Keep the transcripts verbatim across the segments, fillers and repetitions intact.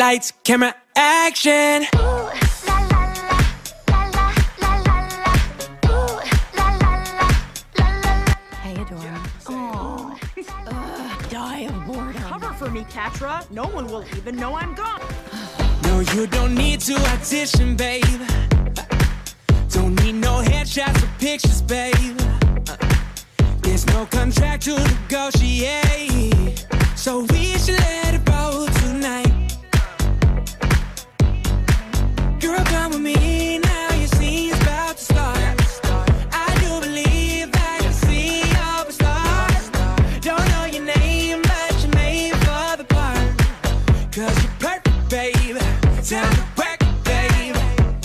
Lights, camera, action. Ooh, la la la, la la la la la. Ooh, la la la, la la la. Hey, Adora. Oh, ugh, die of boredom. Cover for me, Catra. No one will even know I'm gone. No, you don't need to audition, babe. Don't need no headshots or pictures, babe. There's no contract to negotiate, so we should let it roll tonight. Girl, come with me now, your scene's about to start. I do believe I can see you're a star. Don't know your name, but you're made for the part. Cause you're perfect, babe. Time to work, babe.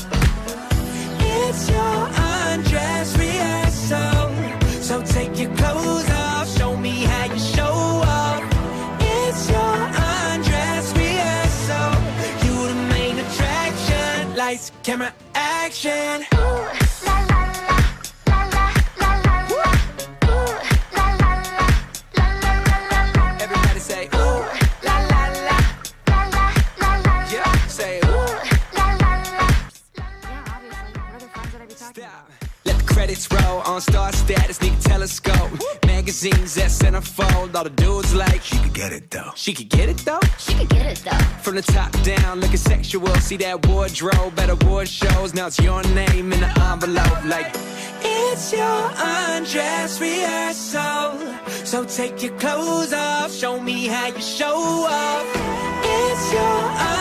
It's your undress rehearsal, so take your clothes off, show me how you show off. It's your undress rehearsal, you the main attraction. Lights, camera, action. Ooh, la la la, la la la la la. Ooh, la la la, la la la la la. Everybody say ooh, la la la, la la la la. yeah, say ooh. La la la. Yeah, obviously. What other friends would I be talking about? Let the credits roll on star status, need a telescope. Magazines that centerfold, all the dudes like she could get it though. She could get it though. She could get it though. From the top down, looking sexual. See that wardrobe at award shows. Now it's your name in the envelope. Like, it's your undress rehearsal, so take your clothes off, show me how you show off. It's your